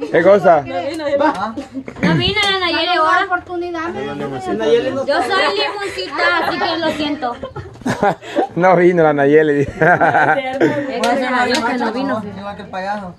¿Qué cosa? No vino la Nayeli ahora. Yo soy limoncita, así que lo siento. No vino la Nayeli. Gracias a Dios que no vino. Igual que el payaso.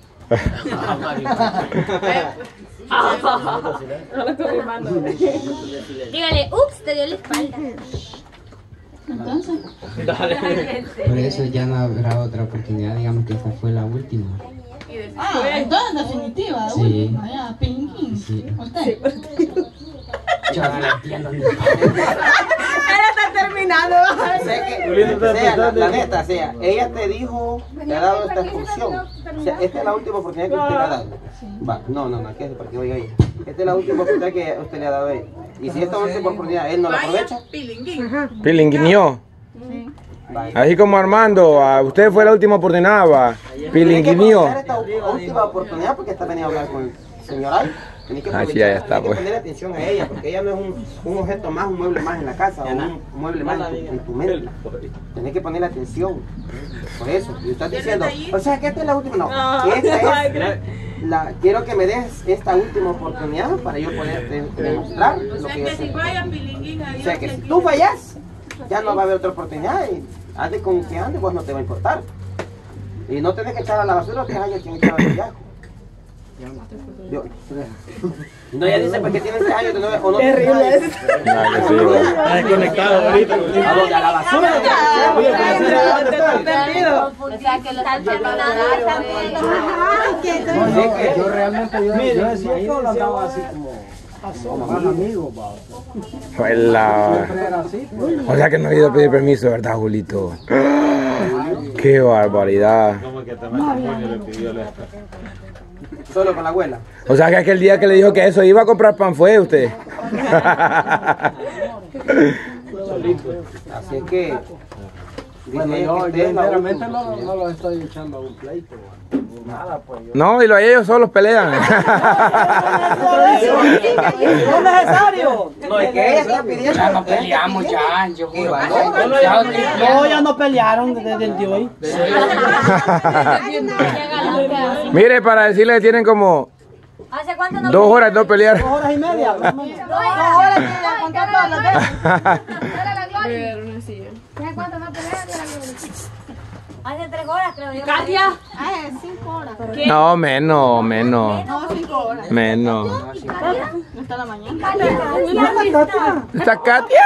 Dígale, ups, te dio la espalda. Entonces, por eso ya no habrá otra oportunidad, digamos que esta fue la última. Entonces en definitiva, la Sí. última, ya, pingüín. Sí. ¿Usted? Yo no la entiendo ni Ella está terminando. Sé que, la neta, o sea, ella te dijo, te ha dado esta instrucción. O sea, esta es la última oportunidad que usted le ha dado. Va, no, que es para que oiga ella. Esta es la última oportunidad que usted le ha dado a él. Y si esta última oportunidad él no la aprovecha, Pilinguiñó. vaya. Así como Armando, a usted fue la última oportunidad, va. Tiene que Pilinguiñó. aprovechar esta última oportunidad porque está venido a hablar con el señor Ay. Tienes que Ah, sí, aprovechar, ya está, tienes que pues. poner atención a ella porque ella no es un objeto más, un mueble más en la casa o un mueble más en tu mente. Tienes que poner atención. Por eso. Y estás diciendo, o sea que esta es la última. No, esta es quiero que me des esta última oportunidad para yo poder demostrar lo que yo sé. O sea que si tú fallas, ya no va a haber otra oportunidad y ande con que ande, pues no te va a importar. Y no tenés que echar a la basura 3 años sin echar al villaco. No, ella dice porque tiene 3 años de nuevo, o no. Terrible eso. Está desconectado ahorita. ¿A dónde? ¿A la basura? O sea, que lo están terminando. Yo realmente, yo decía que lo andaba así como más amigos, va. Siempre era así, pues. O sea que no ha ido a pedir permiso, ¿verdad, Julito? ¡Qué barbaridad! Solo con la abuela. O sea que aquel día que le dijo que eso iba a comprar pan fue usted. Así es que... Bueno, yo sinceramente no lo estoy echando a un pleito. Nada, pues. No, y ellos solos pelean. No es necesario. No, es que ella está pidiendo... Ya no peleamos, ya, yo juro. No, ya no pelearon desde el de hoy. Mire, para decirle que tienen como ¿Hace cuánto no 2 horas de no pelear. 2 horas y media. 2 horas que ya contar todas las veces. ¿Hace cuánto no pelean? Hace 3 horas, creo yo. Katia. 5 horas. No, menos. No, 5 horas. Menos. No está la mañana. ¿Está Katia?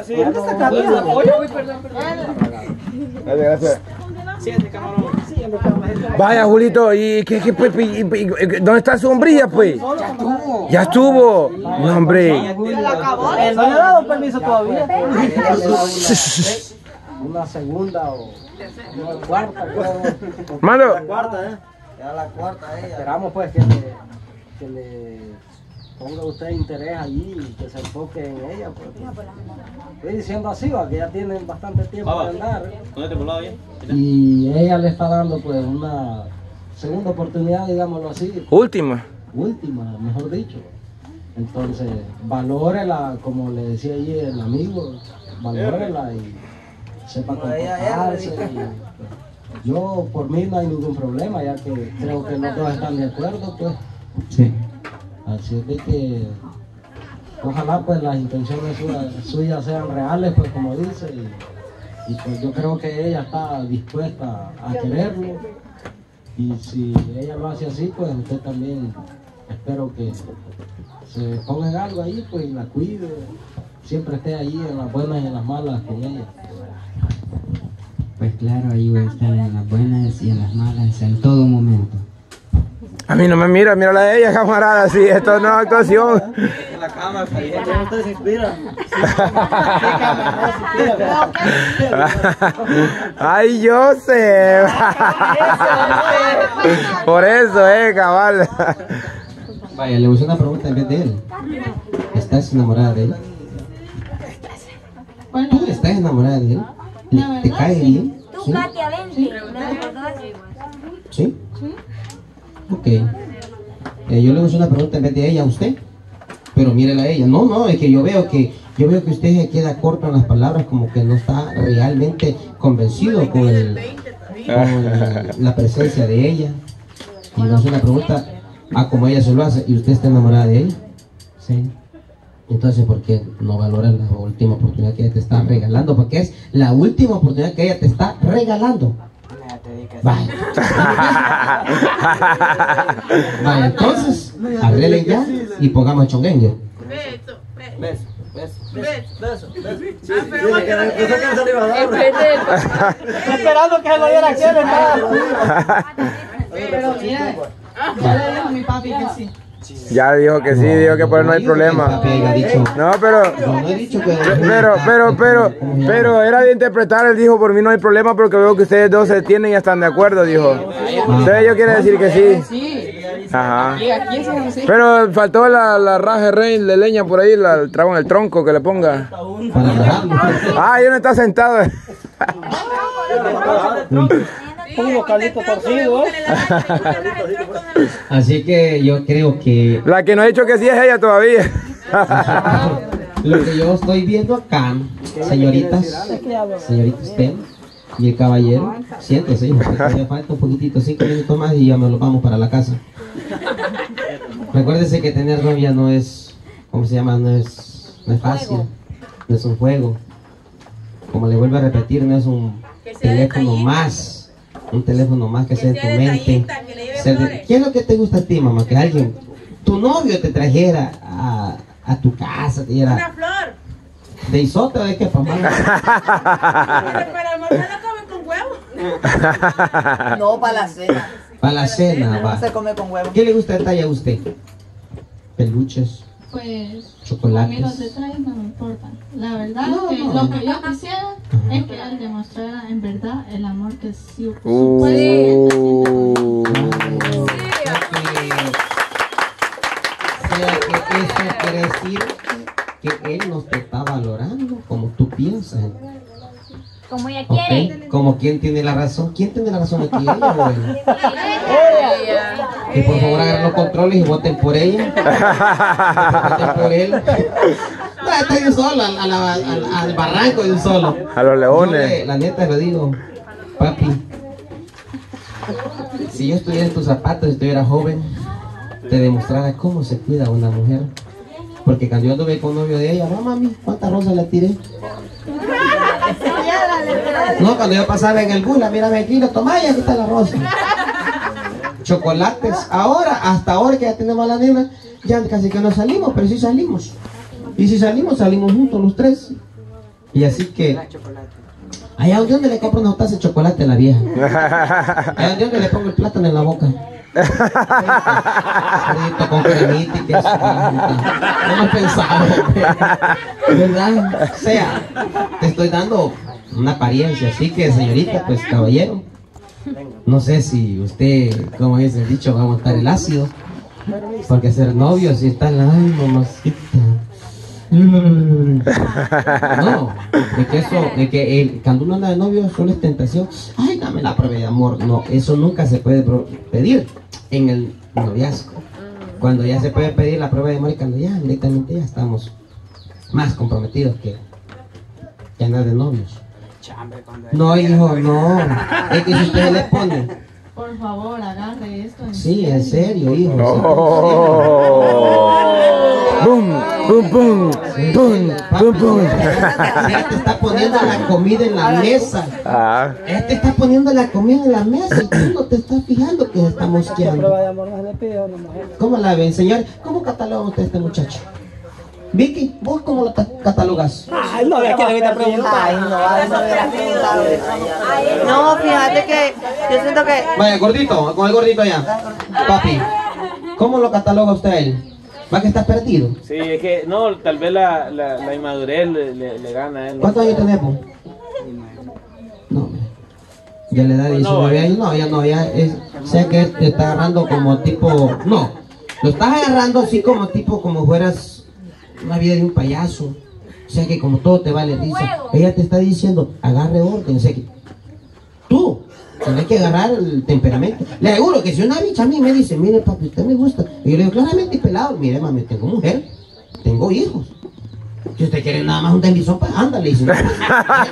Gracias. Vaya, Julito, ¿y dónde está su sombrilla, pues? Ya estuvo. No, hombre. No le ha dado permiso todavía. Una segunda o una cuarta, creo. Mando. Ya la cuarta ella. Esperamos pues que le ponga usted interés allí y que se enfoque en ella. Pues. Estoy diciendo así, va, que ya tienen bastante tiempo de andar. Y ella le está dando pues una segunda oportunidad, digámoslo así. Última, Mejor dicho. Entonces, valórela, como le decía allí el amigo, valórela y sepa comportarse. Yo, por mí, no hay ningún problema, ya que creo que los dos están de acuerdo, pues. Sí. Así es de que, ojalá, pues, las intenciones suyas sean reales, pues, como dice, y pues yo creo que ella está dispuesta a quererlo, y si ella lo hace así, pues, usted también, espero que se ponga en algo ahí, pues, y la cuide, siempre esté allí en las buenas y en las malas con ella. Pues claro, ahí voy a estar en las buenas y en las malas, en todo momento. a mí no me mírala a ella, camarada, sí, esto no es actuación. En la cama, Usted se inspira. Ay, yo sé. Por eso, cabal. Vaya, le voy a hacer una pregunta en vez de él. ¿Estás enamorada de él? ¿Tú estás enamorada de él? ¿Te cae bien? Tú, ¿Sí? Katia, vente. ¿Sí? Ok. Yo le voy a hacer una pregunta en vez de ella a usted. Pero mírela a ella. No, es que yo veo que usted se queda corto en las palabras, como que no está realmente convencido con la presencia de ella. Y le voy a hacer una pregunta. a como ella se lo hace, y usted está enamorada de ella. Sí. Entonces, ¿por qué no valoras la última oportunidad que ella te está regalando? Porque es la última oportunidad que ella te está regalando. Vaya. Vaya, entonces, arreglen ya y pongamos chonguengue. Beso. Esperando que se lo diera aquel, Pero mira, ya le dijo a mi papi que sí. Ya dijo que sí, dijo que por él no hay problema. No, pero era de interpretar, él dijo, por mí no hay problema porque veo que ustedes dos se tienen y están de acuerdo, dijo. Entonces yo quiero decir que sí. Ajá. Pero faltó la raja de leña por ahí, el trago en el tronco que le ponga. Ah, ahí no está sentado. Un vocalito torcido, Así que yo creo que La que no ha dicho que sí es ella todavía. lo que yo estoy viendo acá, señoritas, usted y el caballero, siéntese, hijo, que todavía falta un poquitito, 5 minutos más y ya nos lo vamos para la casa. Recuérdese que tener novia no es, ¿cómo se llama? No es fácil, no es un juego. Como le vuelvo a repetir, no es un teléfono más. Un teléfono más que sea de tu mente. ¿Qué es lo que te gusta a ti, mamá? Que alguien, tu novio te trajera a tu casa, te diera... Una flor. ¿De isota o de qué, papá? Para almorzar la comen con huevo. No, para la cena. Para la cena, va. No se come con huevo. ¿Qué le gusta de talla a usted? Peluches, Pues, chocolates. a mí los detalles no me importan. La verdad es que lo que yo quisiera es que él demostrara en verdad el amor que sí puede. Eso quiere decir que él no te está valorando como tú piensas. Como ella quiere. Como quién tiene la razón. ¿Quién tiene la razón aquí? ¿Ella o él? Que por favor agarren los controles y voten por ella. Voten por él. No, estoy yo solo, al barranco de un solo. A los leones. La neta lo digo, papi. Si yo estuviera en tus zapatos, si estuviera joven, te demostrara cómo se cuida una mujer. Porque cuando yo anduve con novio de ella, no mami, ¿cuántas rosas le tiré? No, cuando yo pasaba en el bus, mírame aquí, lo tomaba y aquí está la rosa. Chocolates, ahora, hasta ahora que ya tenemos a la nena, ya casi que no salimos, pero sí salimos. Y si salimos, salimos juntos los tres. Y así que, allá donde le compro una taza de chocolate a la vieja. Allá donde le pongo el plátano en la boca. Con cremita y queso. No hemos pensado, ¿verdad? O sea, te estoy dando una apariencia, así que señorita, pues caballero, no sé si usted, como dice el dicho, va a montar el ácido, porque ser novio si está en la mamacita. No, de que cuando uno anda de novio solo es tentación. Ay, dame la prueba de amor. No, eso nunca se puede pedir en el noviazgo. Cuando ya se puede pedir la prueba de amor y cuando ya directamente ya estamos más comprometidos que andar de novios. No, hijo, no. Es que si ustedes le ponen. Por favor, agarre esto. Sí, en serio, hijo. Boom, boom, boom, boom, boom, boom. Ella te está poniendo la comida en la mesa. Ella te está poniendo la comida en la mesa y tú no te estás fijando que está mosqueando. ¿Cómo la ven, señor? ¿Cómo cataloga usted a este muchacho? Vicky, ¿vos cómo lo catalogas? Ay, no, es que debiste preguntar. Ay, no hubiera preguntado eso. No, fíjate que yo siento que... Vaya, gordito, con el gordito allá. Papi, ¿cómo lo cataloga usted a él? ¿Va que está perdido? Sí, es que no, tal vez la inmadurez le gana a él. ¿Cuántos años tenemos? No, ya le da 19 años. No, ya no, ya es... Sé que te está agarrando como tipo... No, lo estás agarrando así como tipo, como fueras una vida de un payaso. O sea que como todo te vale risa. Ella te está diciendo, agarre orden. O sea que tú tienes que agarrar el temperamento. Le aseguro que si una bicha a mí me dice, mire papi, usted me gusta. Y yo le digo, claramente pelado, mire mami, tengo mujer, tengo hijos. Si usted quiere nada más un deslizón, pues ándale. Y si no, pues,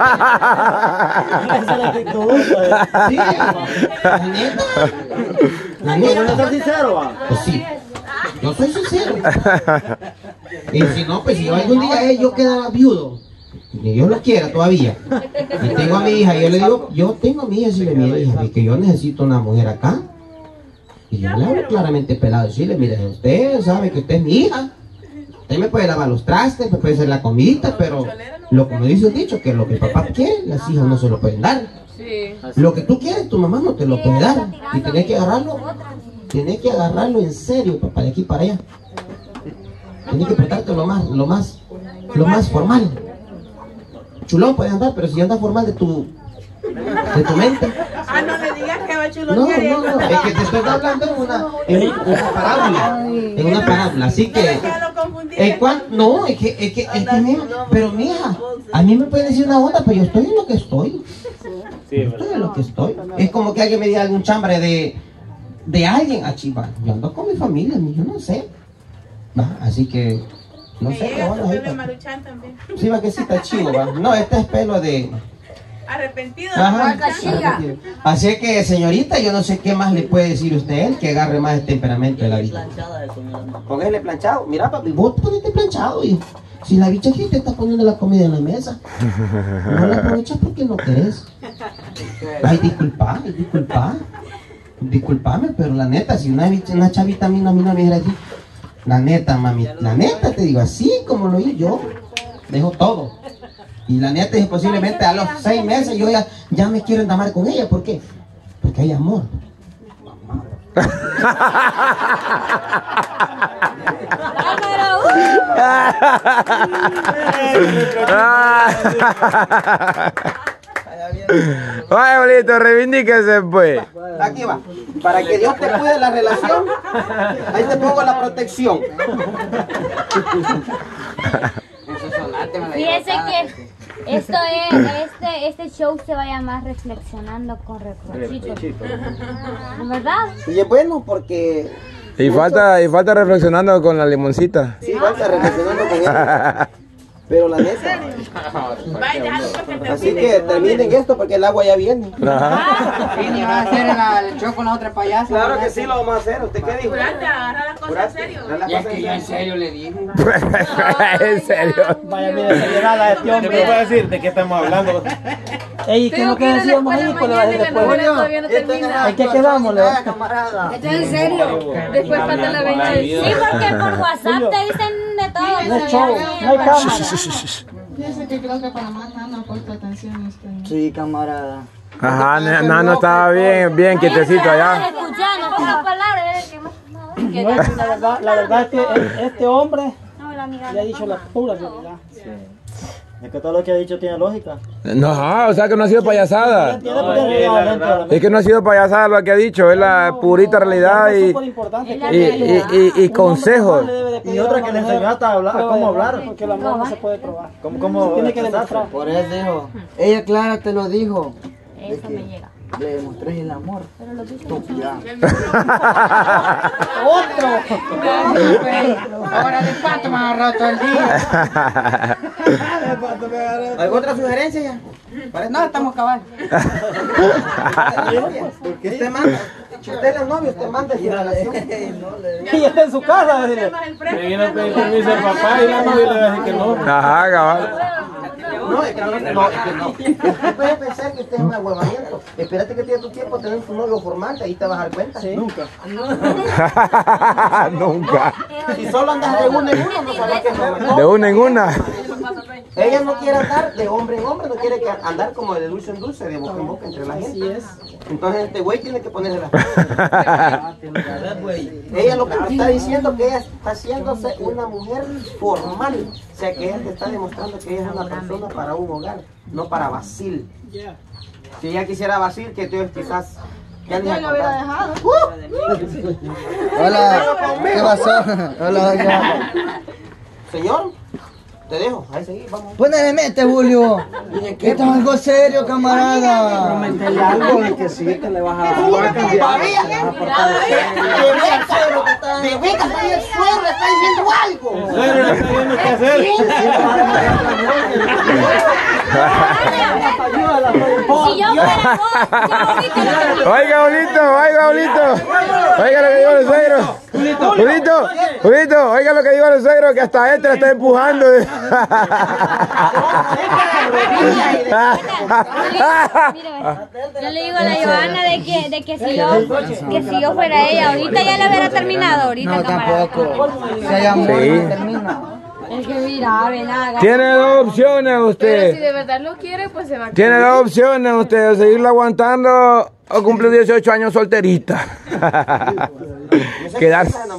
sí, neta. La neta. ¿No estás sincero, va? Pues sí, yo soy sincero. Y si no, pues si yo algún día yo quedaba viudo, ni Dios lo quiera todavía, y tengo a mi hija, y yo le digo, yo tengo a mi hija, si le mira, hija, es que yo necesito una mujer acá. Y yo le hablo claramente pelado, decirle, mire, usted sabe que usted es mi hija, usted me puede lavar los trastes, me puede hacer la comida, pero lo que me dice el dicho, que lo que el papá quiere, las hijas no se lo pueden dar. Lo que tú quieres, tu mamá no te lo puede dar. Y tenés que agarrarlo en serio, papá, de aquí para allá. Tienes que portarte lo más formal. Chulón puede andar, pero si anda formal de tu mente. Ah, no le digas que va chulón. No, es que te estoy hablando en una parábola, así que no, es que mija, pero mija, a mí me puede decir una onda, pero yo estoy en lo que estoy. Estoy en lo que estoy. Es como que alguien me diga algún chambre de alguien a Chiva. Yo ando con mi familia, yo no sé. Así que no sé qué onda ahí. Sí, va que sí está chido, va. No, este es pelo de arrepentido. Así que, señorita, yo no sé qué más le puede decir usted que agarre más el temperamento de la vida. Póngale planchado. Mira, papi. Vos ponete planchado, hijo. Si la bicha aquí te está poniendo la comida en la mesa, no la aprovechas porque no querés. Ay, disculpame, pero la neta, si una chavita a mí no me dijera así, la neta, mami, la neta te digo, así como lo hice yo, dejo todo. Y la neta es posiblemente a los 6 meses yo ya me quiero endamar con ella. ¿Por qué? Porque hay amor. Ay, bolito, reivindíquese pues. Aquí va. Para que Dios te cuide la relación, ahí te pongo la protección. Fíjese que este show se va a llamar Reflexionando con Reprochito. ¿Verdad? Y es bueno porque... Y falta reflexionando con la limoncita. Sí, falta reflexionando con ella. Pero la neta. Así que terminen esto porque el agua ya viene. ¿Y van a hacer el show con la otra payasa? Claro que sí, lo vamos a hacer. ¿Usted qué dijo? Curate, agarra las cosas en serio. Y es que yo en serio le dije. ¿En serio? Vaya, mira, se llena la este hombre. ¿Qué puedo decir? ¿De qué estamos hablando? Ey, ¿qué es lo que decíamos ahí? Pues le va a decir después. ¿En qué quedamos, le va? Camarada. ¿Esto es en serio? Después falta la venganza. Sí, porque por WhatsApp te dicen de todo. No es show, no hay cámara. Fíjese que creo que Panamá no ha puesto atención a usted. Sí, camarada. Ajá, no estaba bien quietecito allá. Escuchando, pocas palabras. La verdad es que este hombre le ha dicho la pura realidad. Es que todo lo que ha dicho tiene lógica. No, o sea que no ha sido payasada. Es que no ha sido payasada lo que ha dicho, es la purita realidad y consejos. Y otra que le enseñaste a cómo hablar. Porque el amor no se puede probar. ¿Cómo tiene que demostrar? Por eso dijo. Ella clara te lo dijo. Eso me llega. Le demostré el amor. Pero lo dice ¡Otro! Ahora de pato me ha agarrado todo el día. ¿Alguna otra sugerencia ya? No, estamos cabal. Porque usted manda. Usted es el novio, usted manda esa relación. Y está en su casa. Le viene a pedir permiso al papá y la novia le va a decir que no. Ajá, cabal. No, es que no. Usted puede pensar que usted es un ahuevamiento. Espérate que tenga tu tiempo a tener tu novio formal, que ahí te vas a dar cuenta. Sí. Nunca. Nunca. Si solo andas de una en una, no sabes que no. De una en una. Ella no quiere andar de hombre en hombre, no quiere andar como de dulce en dulce, de boca en boca entre la gente. Así es. Entonces este güey tiene que ponerse las cosas. Ella lo que me está diciendo que ella está haciéndose una mujer formal. O sea que ella te está demostrando que ella es una persona para un hogar, no para vacil. Si ella quisiera vacil, que tú quizás ya Yo lo hubiera dejado. Hola, ¿qué pasó? Hola. Señor, te dejo, ahí seguí, vamos. Ponele mente, Julio. Esto es algo serio, camarada. Prométele algo de que sí, que le vas a cambiar. De beca soy el suegro, le está diciendo algo. El suegro le está diciendo qué hacer. Ayúdala. Si yo fuera vos, ya ahorita lo termino. Oiga, Julito, oiga, Julito. Oiga lo que dijo el suegro. Julito, oiga lo que dijo el suegro, que hasta este la está empujando. Yo le digo a la Johanna de que si yo fuera ella, ahorita ya la hubiera terminado. Ahorita, no, tampoco. Si hay amor, no termina. Es que mira, Venaga. Tiene dos opciones usted. Pero si de verdad lo quiere, pues se va a Tiene dos opciones usted, seguirla aguantando o cumplir 18 años solterita. Quedarse.